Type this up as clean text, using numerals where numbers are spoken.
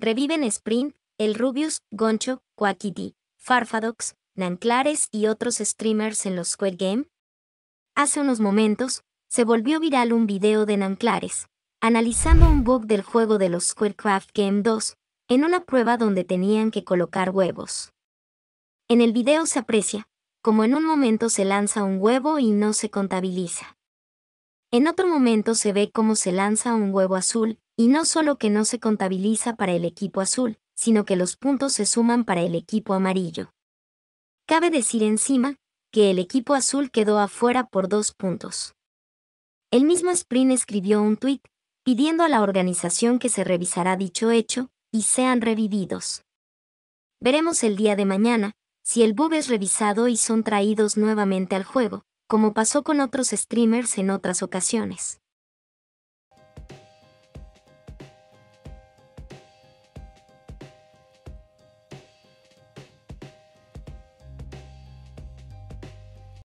Reviven Sprint, El Rubius, Goncho, Quackity, Farfadox, Nanclares y otros streamers en los Squid Game. Hace unos momentos, se volvió viral un video de Nanclares, analizando un bug del juego de los Squidcraft Game 2, en una prueba donde tenían que colocar huevos. En el video se aprecia, como en un momento se lanza un huevo y no se contabiliza. En otro momento se ve cómo se lanza un huevo azul, y no solo que no se contabiliza para el equipo azul, sino que los puntos se suman para el equipo amarillo. Cabe decir encima, que el equipo azul quedó afuera por 2 puntos. El mismo Sprint escribió un tuit, pidiendo a la organización que se revisará dicho hecho, y sean revividos. Veremos el día de mañana, si el bug es revisado y son traídos nuevamente al juego, como pasó con otros streamers en otras ocasiones.